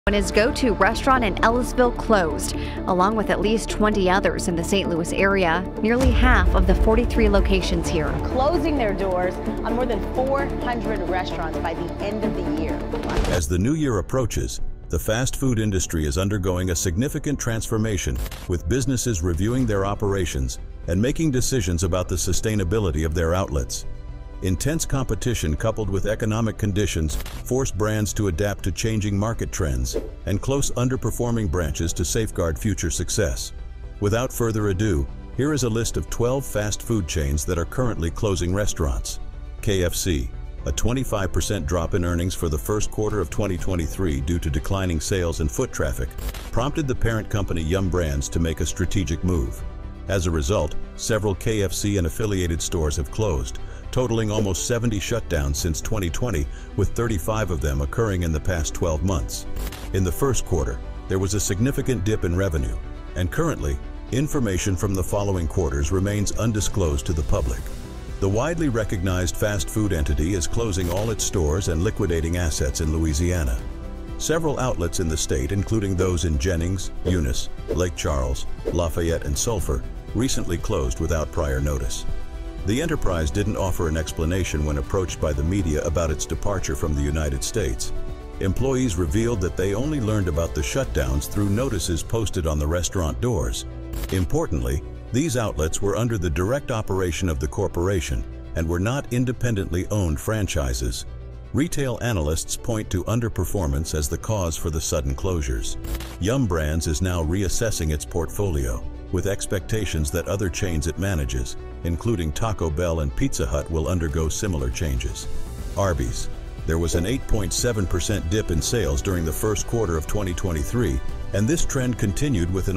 When his go-to restaurant in Ellisville closed, along with at least 20 others in the St. Louis area, nearly half of the 43 locations here closing their doors on more than 400 restaurants by the end of the year. As the new year approaches, the fast food industry is undergoing a significant transformation, with businesses reviewing their operations and making decisions about the sustainability of their outlets. Intense competition coupled with economic conditions force brands to adapt to changing market trends and close underperforming branches to safeguard future success. Without further ado, here is a list of 12 fast food chains that are currently closing restaurants. KFC, a 25% drop in earnings for the first quarter of 2023 due to declining sales and foot traffic, prompted the parent company Yum Brands to make a strategic move. As a result, several KFC and affiliated stores have closed, totaling almost 70 shutdowns since 2020, with 35 of them occurring in the past 12 months. In the first quarter, there was a significant dip in revenue, and currently, information from the following quarters remains undisclosed to the public. The widely recognized fast food entity is closing all its stores and liquidating assets in Louisiana. Several outlets in the state, including those in Jennings, Eunice, Lake Charles, Lafayette, and Sulphur, recently closed without prior notice. The enterprise didn't offer an explanation when approached by the media about its departure from the United States. Employees revealed that they only learned about the shutdowns through notices posted on the restaurant doors. Importantly, these outlets were under the direct operation of the corporation and were not independently owned franchises. Retail analysts point to underperformance as the cause for the sudden closures. Yum Brands is now reassessing its portfolio, with expectations that other chains it manages, including Taco Bell and Pizza Hut, will undergo similar changes. Arby's. There was an 8.7% dip in sales during the first quarter of 2023, and this trend continued with an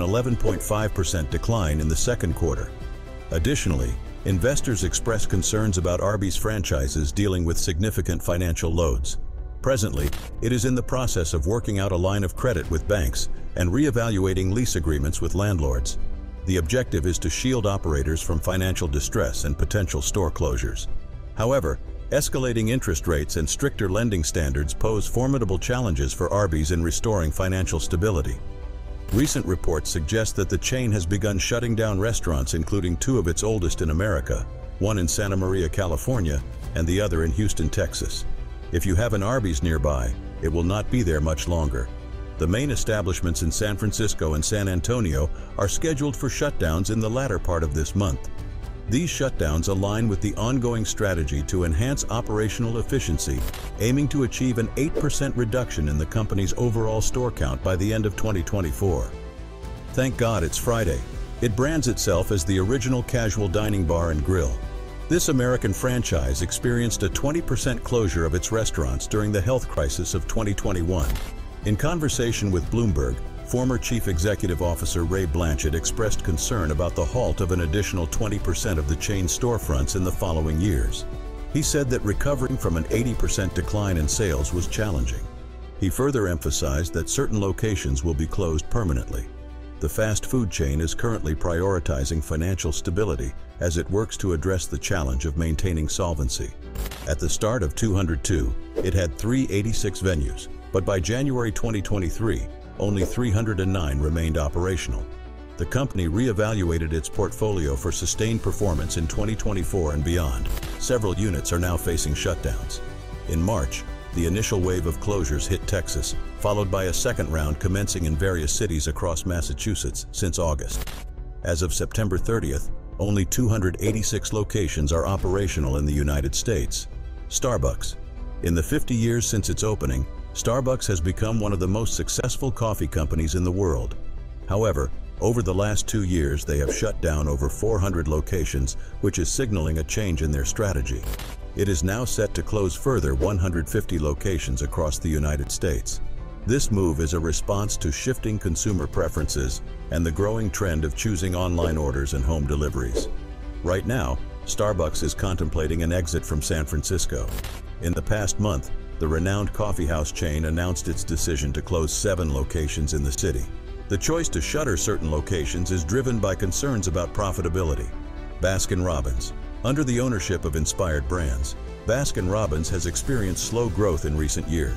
11.5% decline in the second quarter. Additionally, investors expressed concerns about Arby's franchises dealing with significant financial loads. Presently, it is in the process of working out a line of credit with banks and reevaluating lease agreements with landlords. The objective is to shield operators from financial distress and potential store closures. However, escalating interest rates and stricter lending standards pose formidable challenges for Arby's in restoring financial stability. Recent reports suggest that the chain has begun shutting down restaurants, including two of its oldest in America, one in Santa Maria, California, and the other in Houston, Texas. If you have an Arby's nearby, it will not be there much longer. The main establishments in San Francisco and San Antonio are scheduled for shutdowns in the latter part of this month. These shutdowns align with the ongoing strategy to enhance operational efficiency, aiming to achieve an 8% reduction in the company's overall store count by the end of 2024. Thank God it's Friday. It brands itself as the original casual dining bar and grill. This American franchise experienced a 20% closure of its restaurants during the health crisis of 2021. In conversation with Bloomberg, former Chief Executive Officer Ray Blanchett expressed concern about the halt of an additional 20% of the chain's storefronts in the following years. He said that recovering from an 80% decline in sales was challenging. He further emphasized that certain locations will be closed permanently. The fast food chain is currently prioritizing financial stability as it works to address the challenge of maintaining solvency. At the start of 2002, it had 386 venues, but by January 2023, only 309 remained operational. The company reevaluated its portfolio for sustained performance in 2024 and beyond. Several units are now facing shutdowns. In March, the initial wave of closures hit Texas, followed by a second round commencing in various cities across Massachusetts since August. As of September 30th, only 286 locations are operational in the United States. Starbucks. In the 50 years since its opening, Starbucks has become one of the most successful coffee companies in the world. However, over the last 2 years, they have shut down over 400 locations, which is signaling a change in their strategy. It is now set to close further 150 locations across the United States. This move is a response to shifting consumer preferences and the growing trend of choosing online orders and home deliveries. Right now, Starbucks is contemplating an exit from San Francisco. In the past month, the renowned coffeehouse chain announced its decision to close 7 locations in the city. The choice to shutter certain locations is driven by concerns about profitability. Baskin-Robbins. Under the ownership of Inspired Brands, Baskin-Robbins has experienced slow growth in recent years.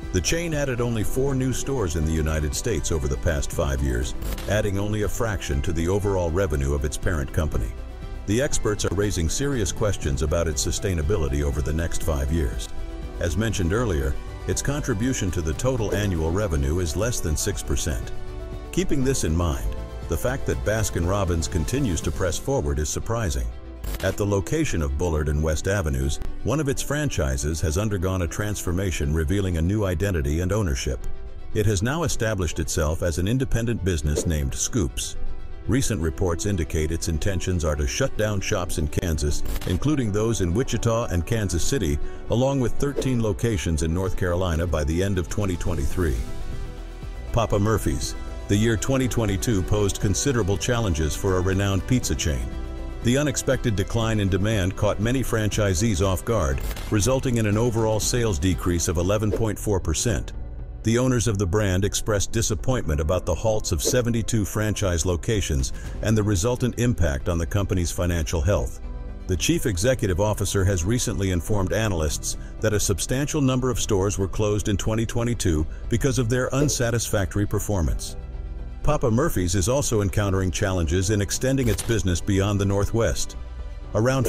The chain added only 4 new stores in the United States over the past 5 years, adding only a fraction to the overall revenue of its parent company. The experts are raising serious questions about its sustainability over the next 5 years. As mentioned earlier, its contribution to the total annual revenue is less than 6%. Keeping this in mind, the fact that Baskin-Robbins continues to press forward is surprising. At the location of Bullard and West Avenues, one of its franchises has undergone a transformation, revealing a new identity and ownership. It has now established itself as an independent business named Scoops. Recent reports indicate its intentions are to shut down shops in Kansas, including those in Wichita and Kansas City, along with 13 locations in North Carolina by the end of 2023. Papa Murphy's. The year 2022 posed considerable challenges for a renowned pizza chain. The unexpected decline in demand caught many franchisees off guard, resulting in an overall sales decrease of 11.4%. The owners of the brand expressed disappointment about the halts of 72 franchise locations and the resultant impact on the company's financial health. The chief executive officer has recently informed analysts that a substantial number of stores were closed in 2022 because of their unsatisfactory performance. Papa Murphy's is also encountering challenges in extending its business beyond the Northwest. Around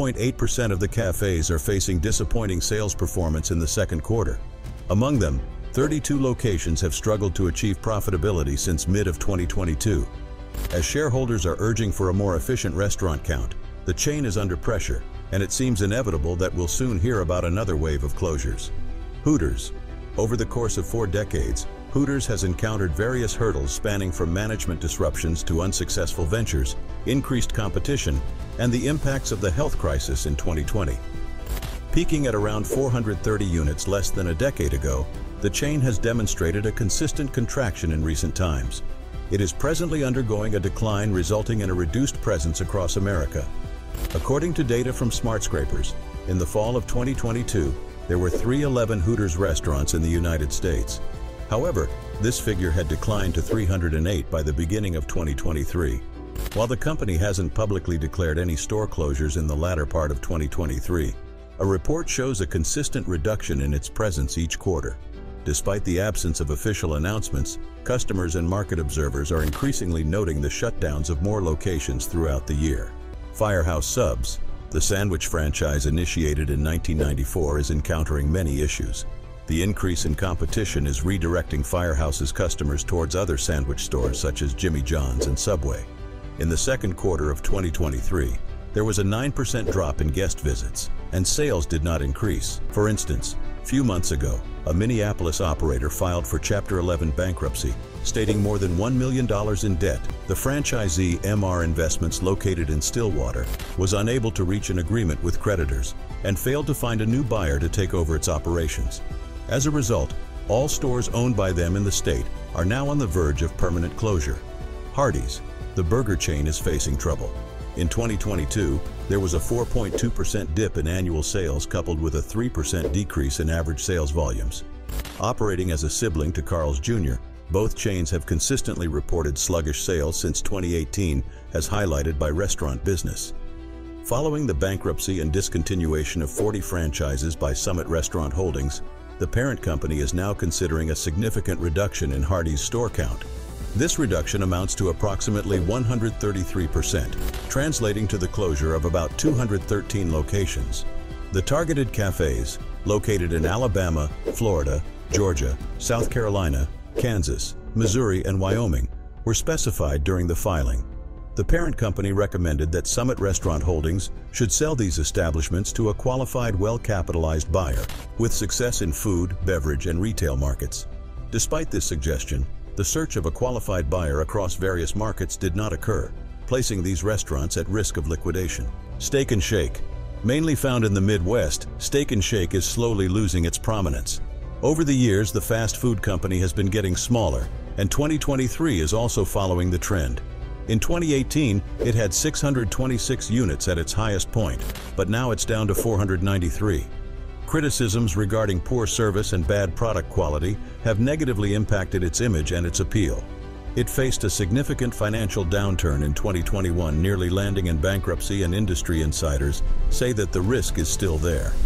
5.8% of the cafes are facing disappointing sales performance in the second quarter. Among them, 32 locations have struggled to achieve profitability since mid-2022. As shareholders are urging for a more efficient restaurant count, the chain is under pressure, and it seems inevitable that we'll soon hear about another wave of closures. Hooters. Over the course of 4 decades, Hooters has encountered various hurdles spanning from management disruptions to unsuccessful ventures, increased competition, and the impacts of the health crisis in 2020. Peaking at around 430 units less than a decade ago, the chain has demonstrated a consistent contraction in recent times. It is presently undergoing a decline, resulting in a reduced presence across America. According to data from SmartScrapers, in the fall of 2022, there were 311 Hooters restaurants in the United States. However, this figure had declined to 308 by the beginning of 2023. While the company hasn't publicly declared any store closures in the latter part of 2023, a report shows a consistent reduction in its presence each quarter. Despite the absence of official announcements, customers and market observers are increasingly noting the shutdowns of more locations throughout the year. Firehouse Subs, the sandwich franchise initiated in 1994, is encountering many issues. The increase in competition is redirecting Firehouse's customers towards other sandwich stores such as Jimmy John's and Subway. In the second quarter of 2023, there was a 9% drop in guest visits, and sales did not increase. For instance, few months ago, a Minneapolis operator filed for Chapter 11 bankruptcy, stating more than $1 million in debt. The franchisee, MR Investments, located in Stillwater, was unable to reach an agreement with creditors and failed to find a new buyer to take over its operations. As a result, all stores owned by them in the state are now on the verge of permanent closure. Hardee's, the burger chain, is facing trouble. In 2022, there was a 4.2% dip in annual sales coupled with a 3% decrease in average sales volumes. Operating as a sibling to Carl's Jr., both chains have consistently reported sluggish sales since 2018, as highlighted by Restaurant Business. Following the bankruptcy and discontinuation of 40 franchises by Summit Restaurant Holdings, the parent company is now considering a significant reduction in Hardee's store count. This reduction amounts to approximately 133%, translating to the closure of about 213 locations. The targeted cafes, located in Alabama, Florida, Georgia, South Carolina, Kansas, Missouri, and Wyoming, were specified during the filing. The parent company recommended that Summit Restaurant Holdings should sell these establishments to a qualified, well-capitalized buyer with success in food, beverage, and retail markets. Despite this suggestion, the search of a qualified buyer across various markets did not occur, placing these restaurants at risk of liquidation. Steak 'n Shake. Mainly found in the Midwest, Steak 'n Shake is slowly losing its prominence. Over the years, the fast food company has been getting smaller, and 2023 is also following the trend. In 2018, it had 626 units at its highest point, but now it's down to 493. Criticisms regarding poor service and bad product quality have negatively impacted its image and its appeal. It faced a significant financial downturn in 2021, nearly landing in bankruptcy, and industry insiders say that the risk is still there.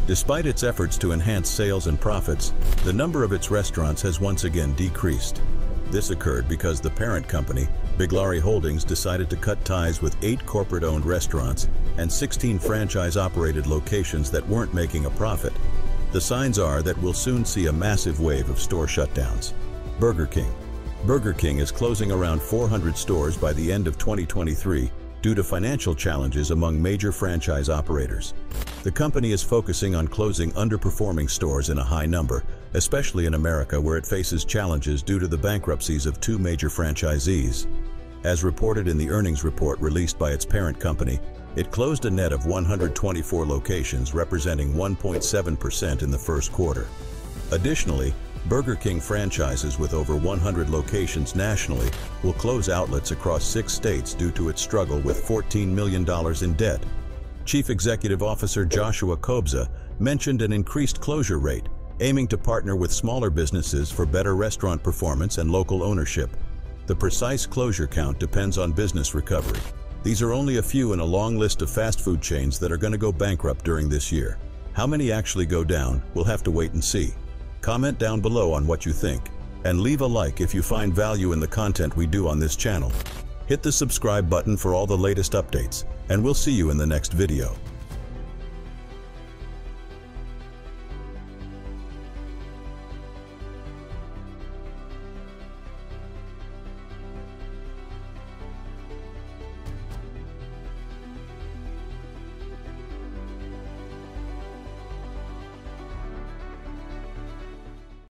Despite its efforts to enhance sales and profits, the number of its restaurants has once again decreased. This occurred because the parent company, Biglari Holdings, decided to cut ties with 8 corporate-owned restaurants and 16 franchise-operated locations that weren't making a profit. The signs are that we'll soon see a massive wave of store shutdowns. Burger King. Burger King is closing around 400 stores by the end of 2023 due to financial challenges among major franchise operators. The company is focusing on closing underperforming stores in a high number, especially in America, where it faces challenges due to the bankruptcies of 2 major franchisees. As reported in the earnings report released by its parent company, it closed a net of 124 locations, representing 1.7% in the first quarter. Additionally, Burger King franchises with over 100 locations nationally will close outlets across 6 states due to its struggle with $14 million in debt. Chief Executive Officer Joshua Kobza mentioned an increased closure rate, aiming to partner with smaller businesses for better restaurant performance and local ownership. The precise closure count depends on business recovery. These are only a few in a long list of fast food chains that are going to go bankrupt during this year. How many actually go down, we'll have to wait and see. Comment down below on what you think, and leave a like if you find value in the content we do on this channel. Hit the subscribe button for all the latest updates, and we'll see you in the next video.